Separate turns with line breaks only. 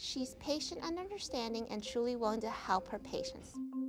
She's patient and understanding and truly willing to help her patients.